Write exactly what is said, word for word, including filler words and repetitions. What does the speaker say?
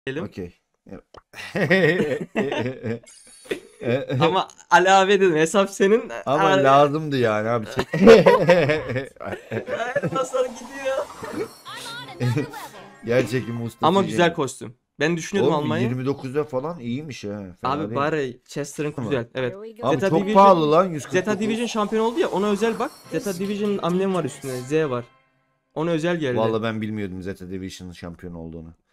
diyelim. Okey. Ama Ali abi dedim hesap senin. Ama Abi- lazımdı yani abi. Ay, Nasıl gidiyor? Gerçekten ustası. Ama güzel kostüm. Ben düşünüyordum Oğlum almayı. yirmi dokuzda falan iyiymiş ha. Fena Abi değil. bari Chester'ın Tamam. güzel. Evet. Abi Zeta çok Division- pahalı lan yüz kırk dokuz. Zeta Division şampiyon oldu ya, ona özel bak. Zeta Division'ın amblemi var üstünde. Z var. Ona özel geldi. Vallahi ben bilmiyordum Zeta Division'ın şampiyon olduğunu.